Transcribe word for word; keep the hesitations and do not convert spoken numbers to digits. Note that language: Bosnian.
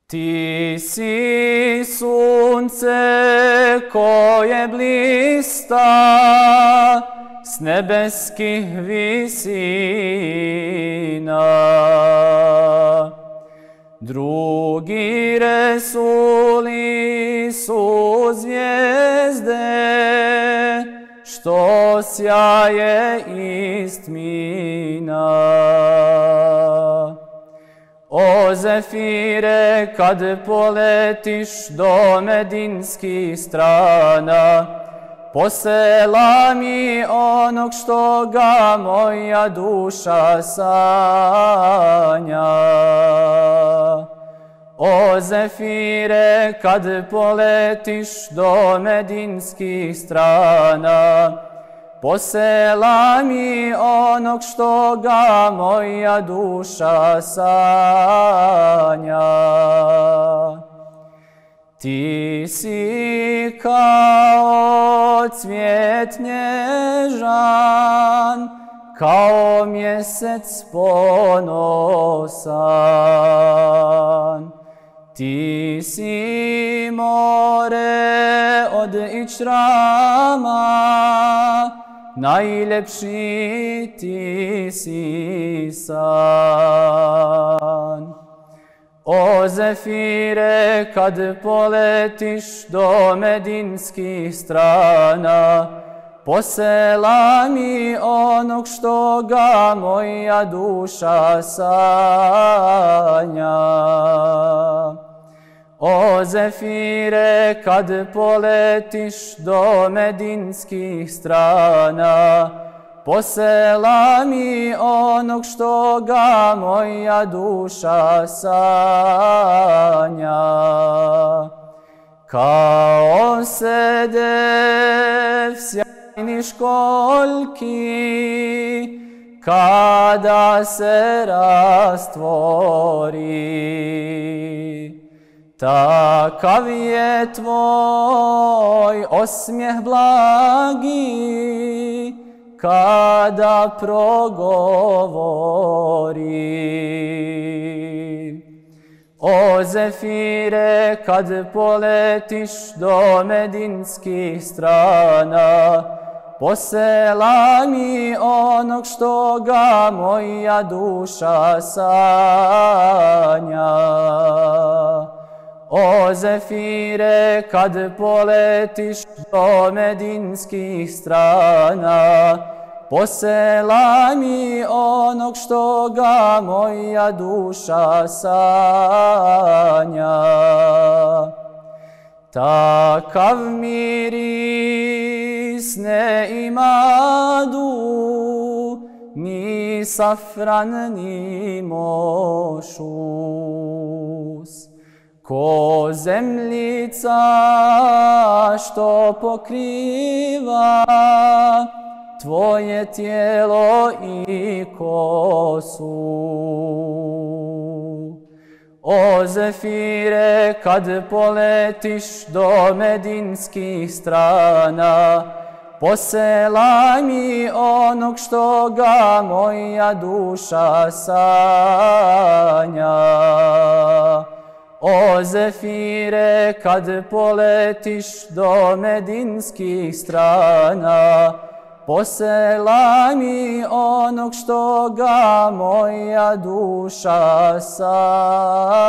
Ti si sunce koje blista s nebeskih visina. Drugi resuli su zvijezde što sjaje iz tmina. O Zefire, kad poletiš do medinskih strana, poselami onog što ga moja duša sanja. O Zefire, kad poletiš do medinskih strana, poselami onog što ga moja duša sanja. Ti si kao cvijet nježan, kao mjesec ponosan. Ti si more od Ičrama, najljepši ti si san. O Zefire, kad poletiš do medinskih strana, poselami onog što ga moja duša sanja. O Zefire, kad poletiš do medinskih strana, poselami onog što ga moja duša sanja. Kao se dev sjajni školjki, kada se rastvori, takav je tvoj osmijeh blagi, kada progovori. O Zefire, kad poletiš do medinskih strana, poselami onog što ga moja duša sanja. O Zefire, kad poletiš do medinskih strana, poselami onog što ga moja duša sanja. Takav miris ne imadu ni safran ni mošus, ko zemljica što pokriva tvoje tijelo i kosu. O Zefire, kad poletiš do medinskih strana, poselami onog što ga moja duša sanja. O Zefire, kad poletiš do medinskih strana, poselami onog što ga moja duša sanja.